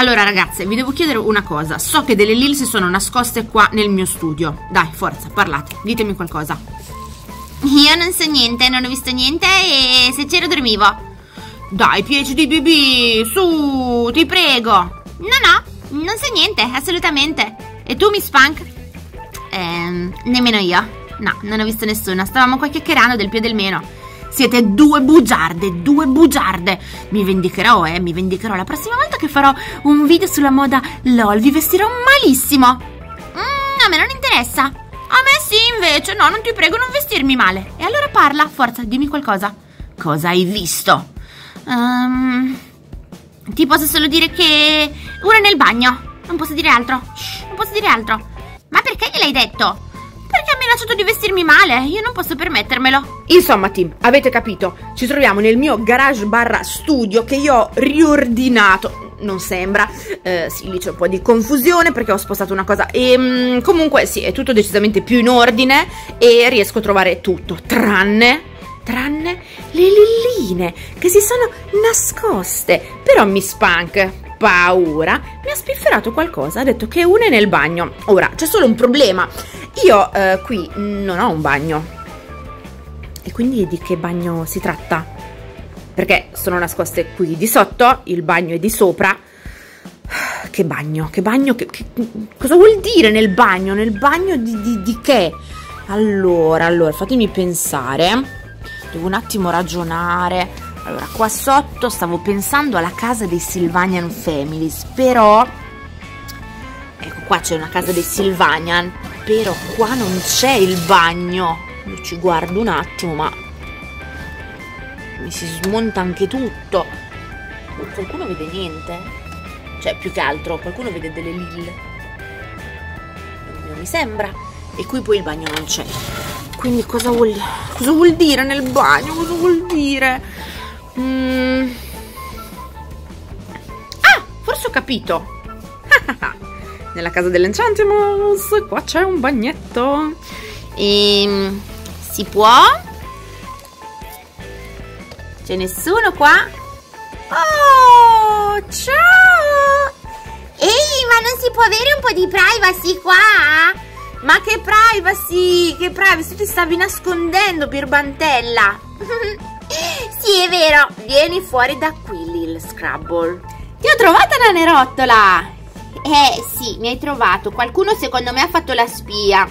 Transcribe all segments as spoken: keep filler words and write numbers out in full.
Allora ragazze, vi devo chiedere una cosa. So che delle Lil si sono nascoste qua nel mio studio. Dai, forza, parlate, ditemi qualcosa. Io non so niente, non ho visto niente e se c'ero dormivo. Dai, P H D B B, su, ti prego. No, no, non so niente, assolutamente. E tu, Miss Punk? Ehm, nemmeno io. No, non ho visto nessuno, stavamo qua chiacchierando del più e del meno. Siete due bugiarde, due bugiarde. Mi vendicherò, eh, mi vendicherò. La prossima volta che farò un video sulla moda LOL vi vestirò malissimo. Mm, a me non interessa. A me sì, invece. No, non ti prego, non vestirmi male. E allora parla, forza, dimmi qualcosa. Cosa hai visto? Um, ti posso solo dire che uno è nel bagno. Non posso dire altro. Shh, non posso dire altro. Ma perché gliel'hai detto? Perché ha minacciato di vestirmi male, io non posso permettermelo. Insomma, team, avete capito? Ci troviamo nel mio garage barra studio che io ho riordinato. Non sembra, eh, sì, lì c'è un po' di confusione perché ho spostato una cosa. E mh, comunque sì, è tutto decisamente più in ordine e riesco a trovare tutto, tranne, tranne le lilline che si sono nascoste. Però Miss Punk, paura, mi ha spifferato qualcosa, ha detto che una è nel bagno. Ora, c'è solo un problema. Io eh, qui non ho un bagno. E quindi di che bagno si tratta? Perché sono nascoste qui di sotto, il bagno è di sopra. Che bagno? Che bagno? Che, che, cosa vuol dire nel bagno? Nel bagno di, di, di che? Allora, allora, fatemi pensare. Devo un attimo ragionare. Allora, qua sotto stavo pensando alla casa dei Sylvanian Families, però... Ecco, qua c'è una casa dei Sylvanian, però qua non c'è il bagno. Io ci guardo un attimo, ma... mi si smonta anche tutto. Qualcuno vede niente? Cioè, più che altro, qualcuno vede delle lil? Non mi sembra. E qui poi il bagno non c'è. Quindi cosa vuol... cosa vuol dire nel bagno? Cosa vuol dire? Mm. Ah, forse ho capito. Nella casa dell'Enchantimals qua c'è un bagnetto. Ehm, si può? C'è nessuno qua? Oh, ciao! Ehi, ma non si può avere un po' di privacy qua? Ma che privacy? Che privacy? Ti stavi nascondendo, birbantella. Sì, è vero. Vieni fuori da qui, Lil Scrabble. Ti ho trovata, nanerottola. Eh, sì, mi hai trovato. Qualcuno secondo me ha fatto la spia.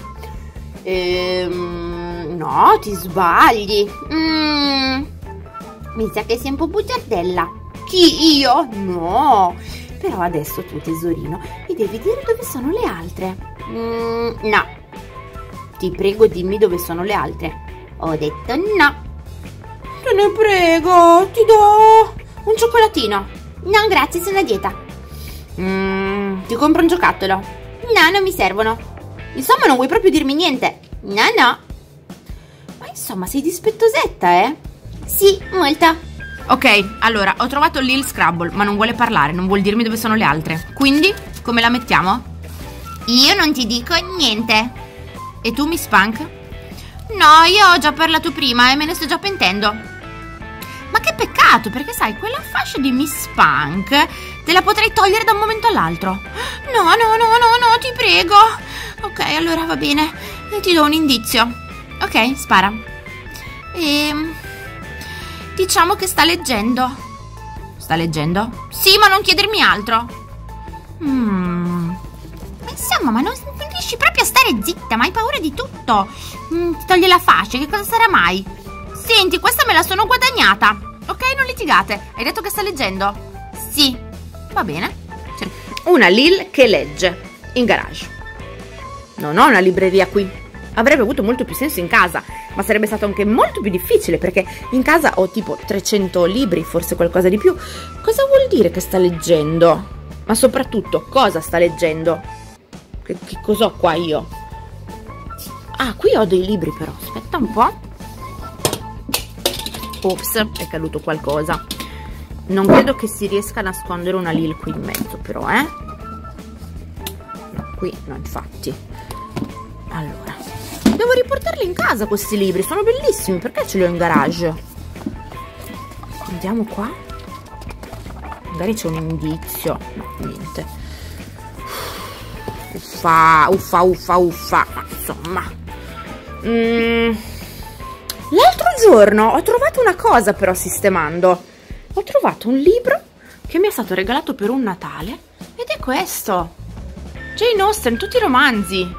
Ehm, no, ti sbagli. Mm, mi sa che sei un po' bugiardella. Chi, io? No. Però adesso tu, tesorino, mi devi dire dove sono le altre. Mm, no. Ti prego, dimmi dove sono le altre. Ho detto no. Te ne prego, ti do un cioccolatino. No, grazie, sono a dieta. Mm, ti compro un giocattolo. No, non mi servono. Insomma, non vuoi proprio dirmi niente. No, no. Ma insomma, sei dispettosetta, eh? Sì, molto. Ok, allora, ho trovato Lil Scrabble, ma non vuole parlare, non vuol dirmi dove sono le altre. Quindi, come la mettiamo? Io non ti dico niente. E tu, Miss Punk? No, io ho già parlato prima e me ne sto già pentendo. Ma che peccato, perché sai, quella fascia di Miss Punk te la potrei togliere da un momento all'altro. No, no, no, no, no, ti prego. Ok, allora va bene, ti do un indizio. Ok, spara. Ehm... Diciamo che sta leggendo. Sta leggendo? Sì, ma non chiedermi altro. Mm. Ma insomma, ma non, non riesci proprio a stare zitta, ma hai paura di tutto. Mm, ti toglie la fascia, che cosa sarà mai? Senti, questa me la sono guadagnata. Ok, non litigate. Hai detto che sta leggendo? Sì. Va bene. Una Lil che legge in garage. Non ho una libreria qui. Avrebbe avuto molto più senso in casa, ma sarebbe stato anche molto più difficile perché in casa ho tipo trecento libri, forse qualcosa di più. Cosa vuol dire che sta leggendo? Ma soprattutto, cosa sta leggendo? Che, che cos'ho qua io? Ah, qui ho dei libri però, aspetta un po'. Ops, è caduto qualcosa. Non credo che si riesca a nascondere una Lil qui in mezzo però, eh? No, qui no, infatti. Allora, devo riportarli in casa questi libri, sono bellissimi, perché ce li ho in garage? Andiamo qua. Magari c'è un indizio. No, niente. Uffa, uffa, uffa, uffa. Ma insomma. Mm. L'altro giorno ho trovato una cosa però sistemando. Ho trovato un libro che mi è stato regalato per un Natale. Ed è questo. Jane Austen, tutti i romanzi.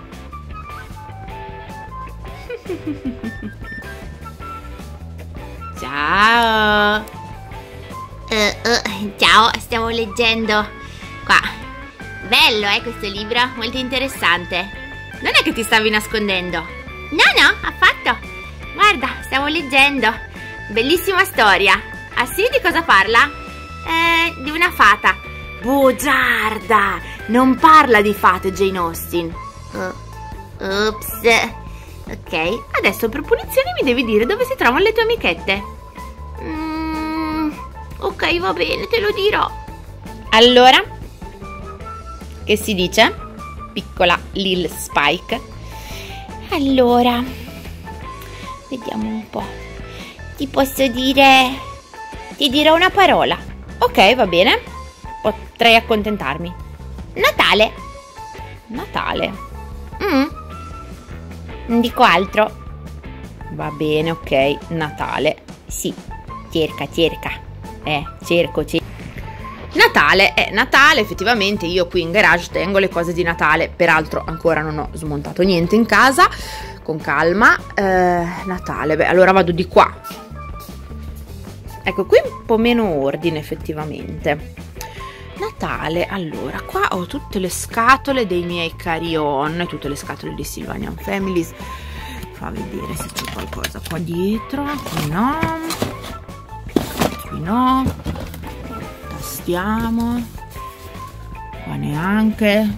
Ciao. Uh, uh, ciao, stiamo leggendo qua. Bello, eh, questo libro, molto interessante. Non è che ti stavi nascondendo? No, no, affatto. Guarda, stavo leggendo. Bellissima storia. Ah sì, di cosa parla? Eh, di una fata. Bugiarda, non parla di fate Jane Austen. Uh, Ops. Ok, adesso per punizione mi devi dire dove si trovano le tue amichette. Mm, ok, va bene, te lo dirò. Allora, che si dice? Piccola Lil Spike. Allora, vediamo un po'. Ti posso dire... Ti dirò una parola. Ok, va bene. Potrei accontentarmi. Natale. Natale. Mm. Non dico altro. Va bene, ok. Natale. Sì, cerca, cerca. Eh, cerco, cerco. Natale, è eh, Natale, effettivamente io qui in garage tengo le cose di Natale, peraltro ancora non ho smontato niente in casa, con calma. eh, Natale, beh allora vado di qua. Ecco, qui un po' meno ordine effettivamente. Natale, allora qua ho tutte le scatole dei miei carry-on, tutte le scatole di Sylvanian Families. Fa vedere se c'è qualcosa qua dietro. Qui no, qui no, tastiamo, qua neanche,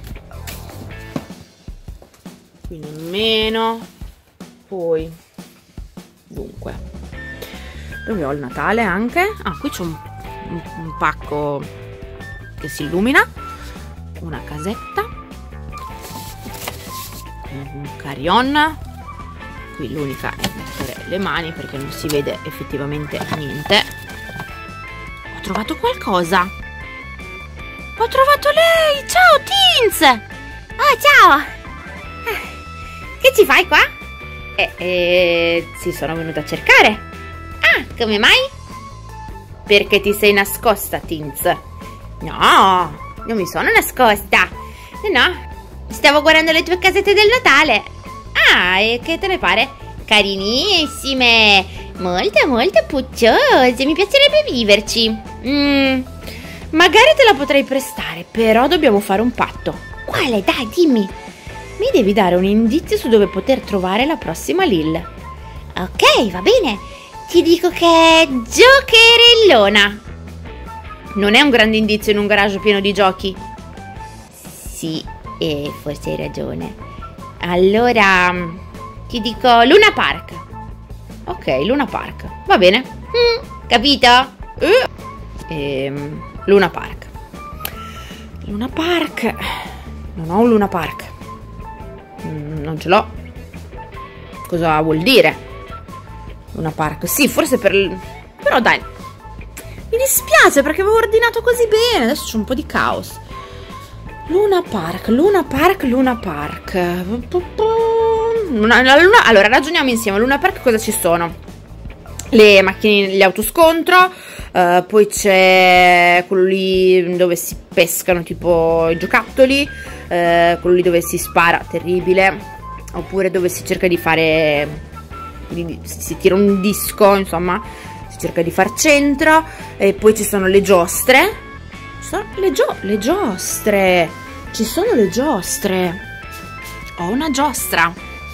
qui nemmeno. Poi dunque, dove ho il Natale anche? Ah, qui c'è un, un, un pacco che si illumina, una casetta, un carry-on. Qui l'unica è mettere le mani perché non si vede effettivamente niente. Ho trovato qualcosa. Ho trovato lei. Ciao Teens. Oh, ciao. Che ci fai qua? Eh, eh, si sono venuta a cercare. Ah, come mai? Perché ti sei nascosta, Teens. No, non mi sono nascosta. No, stavo guardando le tue casette del Natale. Ah, e che te ne pare? Carinissime, molto molto pucciose, mi piacerebbe viverci. Mm, magari te la potrei prestare, però dobbiamo fare un patto. Quale? Dai, dimmi. Mi devi dare un indizio su dove poter trovare la prossima Lil. Ok, va bene. Ti dico che è giocherellona. Non è un grande indizio in un garage pieno di giochi? Sì, e forse hai ragione. Allora, ti dico Luna Park. Ok, Luna Park. Va bene. Mm, capito? Eh. Ehm, Luna Park. Luna Park. Non ho un Luna Park. Mm, non ce l'ho. Cosa vuol dire? Luna Park. Sì, forse per... Però dai. Mi dispiace perché avevo ordinato così bene. Adesso c'è un po' di caos. Luna Park, Luna Park, Luna Park. Luna, Luna, allora ragioniamo insieme. Luna Park cosa ci sono? Le macchine, gli autoscontro, uh, poi c'è quello lì dove si pescano tipo i giocattoli, uh, quello lì dove si spara, terribile, oppure dove si cerca di fare, si, si tira un disco, insomma, si cerca di far centro, e poi ci sono le giostre. Ci sono le, gio le giostre, ci sono le giostre. Ho una giostra.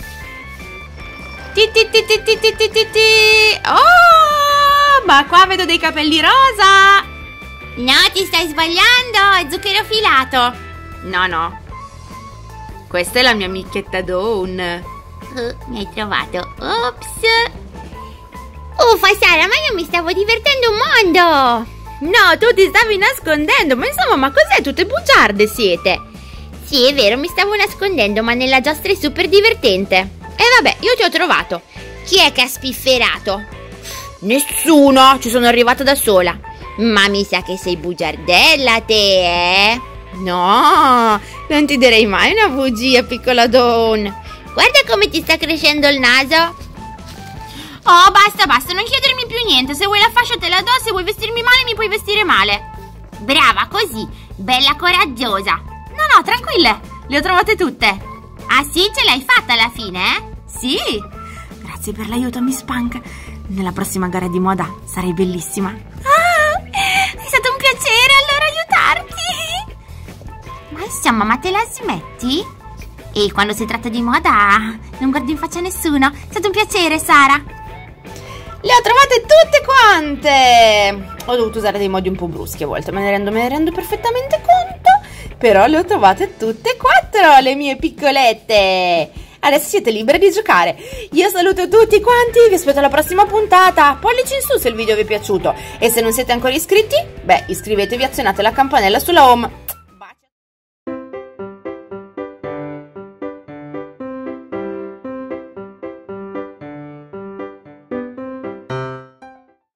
Ti ti ti ti ti ti ti ti ti. Oh, ma qua vedo dei capelli rosa. No, ti stai sbagliando, è zucchero filato. No, no. Questa è la mia amichetta Dawn. Uh, mi hai trovato. Ops. Uffa, Sara, ma io mi stavo divertendo un mondo. No, tu ti stavi nascondendo. Ma insomma, ma cos'è? Tutte bugiarde siete. Sì, è vero, mi stavo nascondendo, ma nella giostra è super divertente. E vabbè, io ti ho trovato. Chi è che ha spifferato? Nessuno, ci sono arrivata da sola. Ma mi sa che sei bugiardella te, eh? No, non ti direi mai una bugia, piccola Dawn. Guarda come ti sta crescendo il naso. Oh, basta, basta, non chiedermi più niente. Se vuoi la fascia te la do, se vuoi vestirmi male mi puoi vestire male. Brava, così, bella coraggiosa. No, no, tranquille, le ho trovate tutte. Ah sì, ce l'hai fatta alla fine, eh? Sì, grazie per l'aiuto, Miss Punk. Nella prossima gara di moda sarai bellissima. Ah, è stato un piacere allora aiutarti. Ma insomma, ma te la smetti? E quando si tratta di moda non guardi in faccia a nessuno. È stato un piacere, Sara. Le ho trovate tutte quante. Ho dovuto usare dei modi un po' bruschi a volte, me ne rendo, me ne rendo perfettamente conto. Però le ho trovate tutte e quattro, le mie piccolette. Adesso siete libere di giocare. Io saluto tutti quanti, vi aspetto alla prossima puntata. Pollici in su se il video vi è piaciuto. E se non siete ancora iscritti, beh, iscrivetevi e azionate la campanella sulla home.